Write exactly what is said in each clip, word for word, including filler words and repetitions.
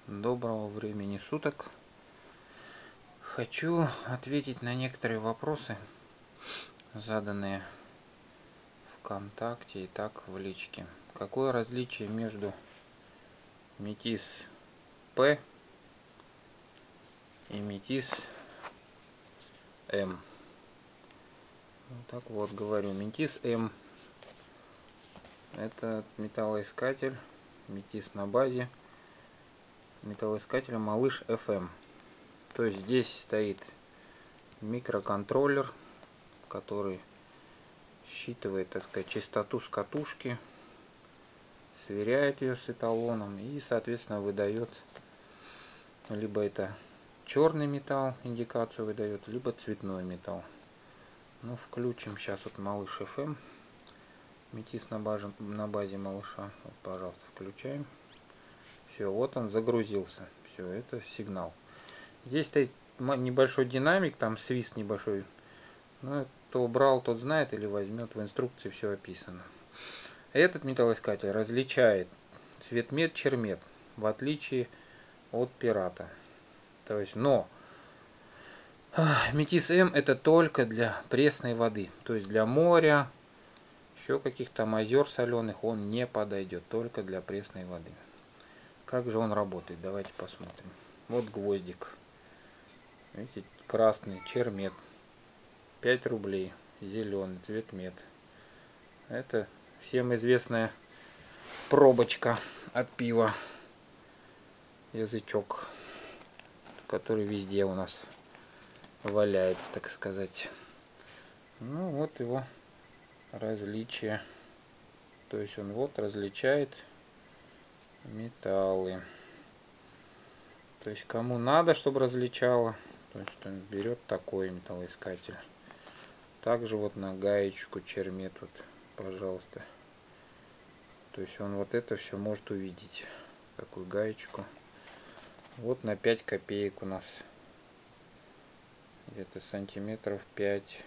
Доброго времени суток. Хочу ответить на некоторые вопросы, заданные ВКонтакте и так в личке. Какое различие между метис П и метис М? Вот так вот говорю. Метис М — это металлоискатель, метис на базе металлоискателя Малыш эф эм. То есть здесь стоит микроконтроллер, который считывает, так сказать, частоту с катушки, сверяет ее с эталоном и, соответственно, выдает либо это черный металл, индикацию выдает, либо цветной металл. Ну, включим сейчас вот Малыш эф эм, метис на базе, на базе малыша. Вот, пожалуйста, включаем. Все, вот он загрузился. Все, это сигнал. Здесь стоит небольшой динамик, там свист небольшой. Ну, кто брал, тот знает или возьмет, в инструкции все описано. Этот металлоискатель различает цветмет, чермет, в отличие от пирата. То есть, но метис М это только для пресной воды. То есть для моря, еще каких-то озер соленых он не подойдет, только для пресной воды. Как же он работает? Давайте посмотрим. Вот гвоздик. Видите, красный чермет. пять рублей. Зеленый цветмет. Это всем известная пробочка от пива. Язычок, который везде у нас валяется, так сказать. Ну вот его различие. То есть он вот различает металлы. То есть кому надо, чтобы различало, то есть он берет такой металлоискатель. Также вот на гаечку чермет, вот, пожалуйста. То есть он вот это все может увидеть. Такую гаечку. Вот на пять копеек у нас. Где-то сантиметров пять.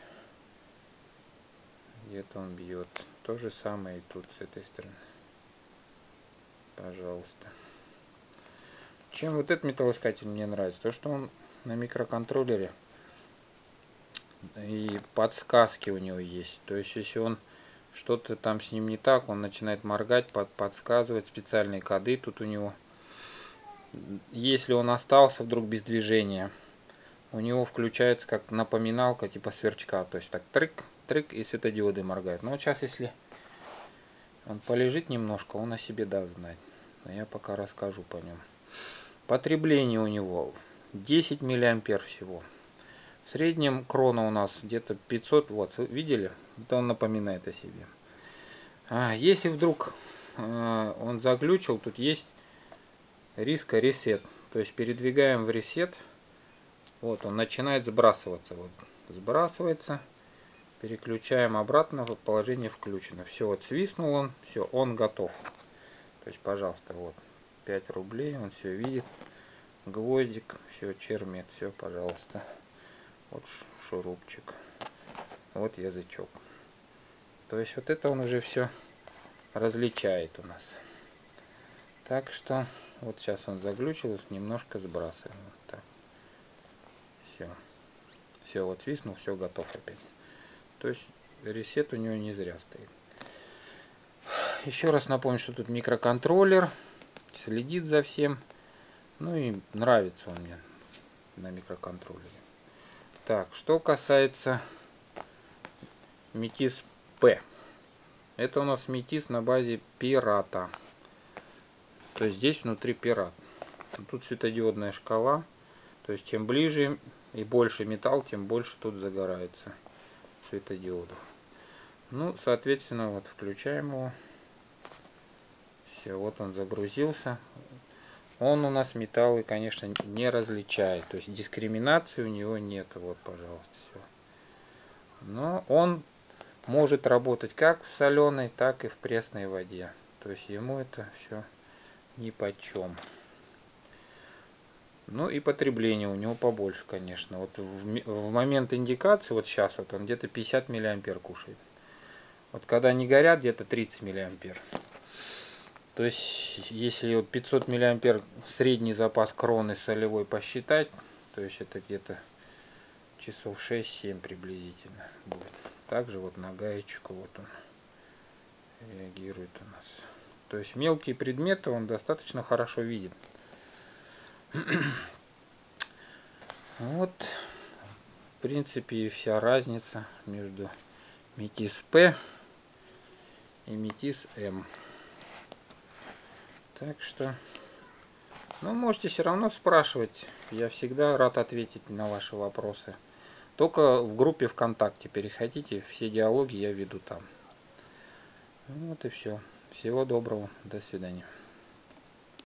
Где-то он бьет. То же самое и тут с этой стороны. Пожалуйста. Чем вот этот металлоискатель мне нравится? То, что он на микроконтроллере. И подсказки у него есть. То есть если он что-то там с ним не так, он начинает моргать, под, подсказывать специальные коды тут у него. Если он остался вдруг без движения, у него включается как напоминалка типа сверчка. То есть так трык, трык и светодиоды моргают. Но вот сейчас если он полежит немножко, он о себе даст знать. Но я пока расскажу по нему. Потребление у него десять миллиампер всего. В среднем крона у нас где-то пятьсот ватт. Видели? Это он напоминает о себе. А если вдруг э, он заглючил, тут есть риска ресет. То есть передвигаем в ресет. Вот он начинает сбрасываться. Вот, сбрасывается. Переключаем обратно в положение включено. Все, вот свистнул он. Все, он готов. То есть, пожалуйста, вот пять рублей. Он все видит. Гвоздик. Все, чермет. Все, пожалуйста. Вот шурупчик. Вот язычок. То есть вот это он уже все различает у нас. Так что вот сейчас он заглючил, немножко сбрасываем. Вот так. Все. Все, вот свистнул, все готов опять. То есть ресет у него не зря стоит. Еще раз напомню, что тут микроконтроллер. Следит за всем. Ну и нравится он мне на микроконтроллере. Так, что касается метис П. Это у нас метис на базе пирата. То есть здесь внутри пират. Тут светодиодная шкала. То есть чем ближе и больше металл, тем больше тут загорается светодиодов. Ну, соответственно, вот включаем его. Все, вот он загрузился. Он у нас металлы, конечно, не различает. То есть дискриминации у него нет. Вот, пожалуйста, все. Но он может работать как в соленой, так и в пресной воде. То есть ему это все нипочем. Ну и потребление у него побольше, конечно. Вот в, в момент индикации, вот сейчас вот он где-то пятьдесят миллиампер кушает. Вот когда они горят, где-то тридцать миллиампер. То есть, если вот пятьсот миллиампер средний запас кроны солевой посчитать, то есть это где-то часов шесть-семь приблизительно будет. Также вот на гаечку вот он реагирует у нас. То есть мелкие предметы он достаточно хорошо видит. Вот, в принципе, и вся разница между Метис П и Метис М. Так что, ну, можете все равно спрашивать. Я всегда рад ответить на ваши вопросы. Только в группе ВКонтакте переходите. Все диалоги я веду там. Вот и все. Всего доброго. До свидания.